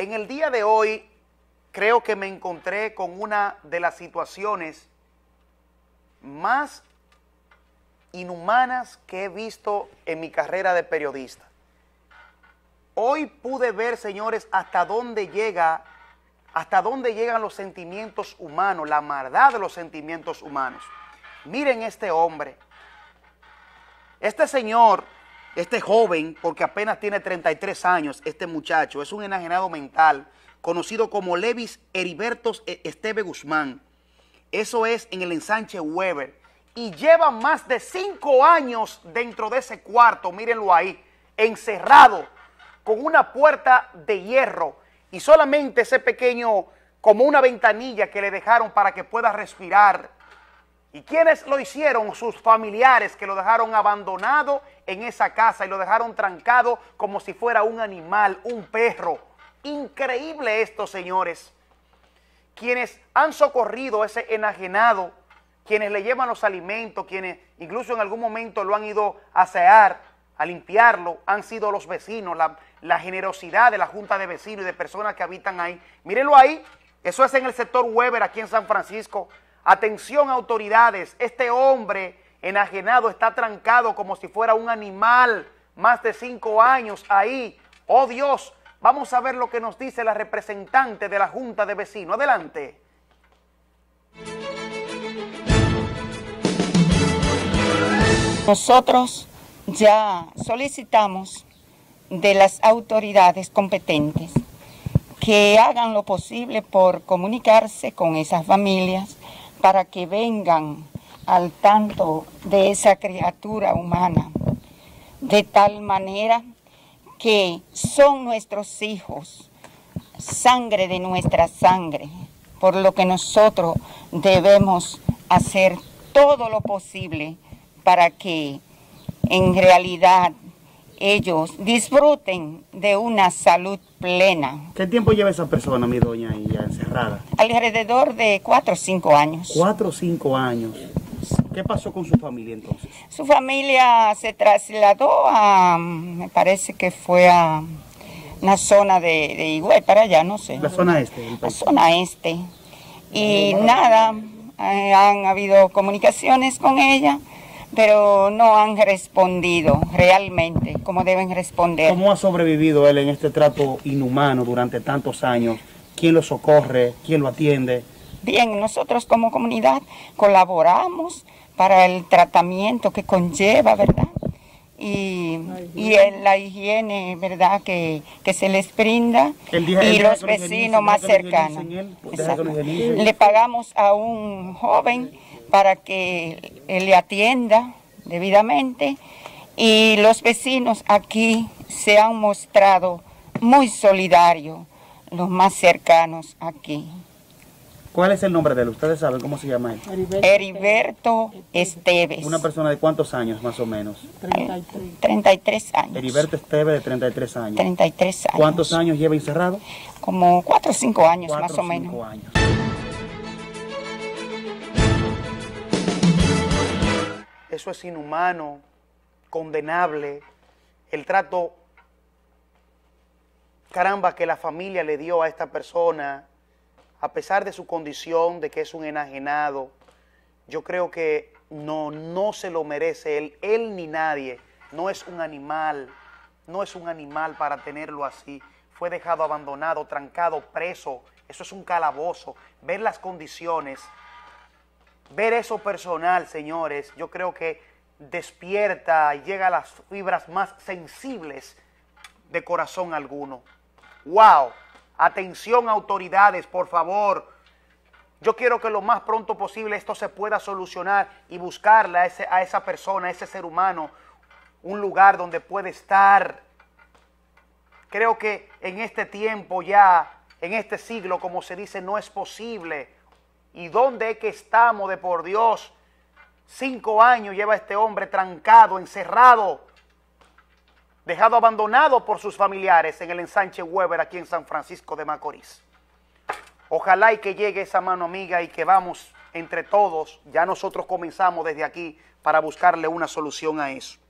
En el día de hoy creo que me encontré con una de las situaciones más inhumanas que he visto en mi carrera de periodista. Hoy pude ver, señores, hasta dónde llegan los sentimientos humanos, la maldad de los sentimientos humanos. Miren este hombre, este señor, este joven, porque apenas tiene 33 años, este muchacho, es un enajenado mental, conocido como Levis Heriberto Esteve Guzmán. Eso es en el ensanche Weber. Y lleva más de 5 años dentro de ese cuarto, mírenlo ahí, encerrado, con una puerta de hierro y solamente ese pequeño, como una ventanilla que le dejaron para que pueda respirar. ¿Y quiénes lo hicieron? Sus familiares, que lo dejaron abandonado en esa casa y lo dejaron trancado como si fuera un animal, un perro. Increíble esto, señores. Quienes han socorrido a ese enajenado, quienes le llevan los alimentos, quienes incluso en algún momento lo han ido a asear, a limpiarlo, han sido los vecinos, la generosidad de la Junta de Vecinos y de personas que habitan ahí. Mírenlo ahí, eso es en el sector Weber, aquí en San Francisco. Atención, autoridades, este hombre enajenado está trancado como si fuera un animal, más de 5 años ahí. ¡Oh, Dios! Vamos a ver lo que nos dice la representante de la Junta de Vecinos. Adelante. Nosotros ya solicitamos de las autoridades competentes que hagan lo posible por comunicarse con esas familias para que vengan al tanto de esa criatura humana, de tal manera que son nuestros hijos, sangre de nuestra sangre, por lo que nosotros debemos hacer todo lo posible para que en realidad ellos disfruten de una salud plena. ¿Qué tiempo lleva esa persona, mi doña, ahí ya encerrada? Alrededor de 4 o 5 años. 4 o 5 años. ¿Qué pasó con su familia entonces? Su familia se trasladó a, me parece que fue a una zona de Higüey, para allá, no sé. La zona este. La zona este. Y nada, han habido comunicaciones con ella, pero no han respondido realmente como deben responder. ¿Cómo ha sobrevivido él en este trato inhumano durante tantos años? ¿Quién lo socorre? ¿Quién lo atiende? Bien, nosotros como comunidad colaboramos para el tratamiento que conlleva, ¿verdad? Y la higiene, ¿verdad? Que se les brinda y los vecinos más cercanos. Le pagamos a un joven para que le atienda debidamente y los vecinos aquí se han mostrado muy solidarios, los más cercanos aquí. ¿Cuál es el nombre de él? ¿Ustedes saben cómo se llama él? Heriberto Esteves. ¿Una persona de cuántos años más o menos? 33 años. Heriberto Esteves de 33 años. 33 años. ¿Cuántos años lleva encerrado? Como 4 o 5 años más o menos. 4 o 5 años. Eso es inhumano, condenable, el trato, caramba, que la familia le dio a esta persona, a pesar de su condición, de que es un enajenado. Yo creo que no se lo merece él ni nadie. No es un animal para tenerlo así. Fue dejado abandonado, trancado, preso. Eso es un calabozo. Ver las condiciones, ver eso personal, señores, yo creo que despierta y llega a las fibras más sensibles de corazón alguno. ¡Wow! Atención, autoridades, por favor. Yo quiero que lo más pronto posible esto se pueda solucionar y buscarle a esa persona, a ese ser humano, un lugar donde puede estar. Creo que en este tiempo ya, en este siglo, como se dice, no es posible. ¿Y dónde es que estamos, de por Dios? 5 años lleva este hombre trancado, encerrado, dejado abandonado por sus familiares en el ensanche Weber, aquí en San Francisco de Macorís. Ojalá y que llegue esa mano amiga y que vamos entre todos, ya nosotros comenzamos desde aquí para buscarle una solución a eso.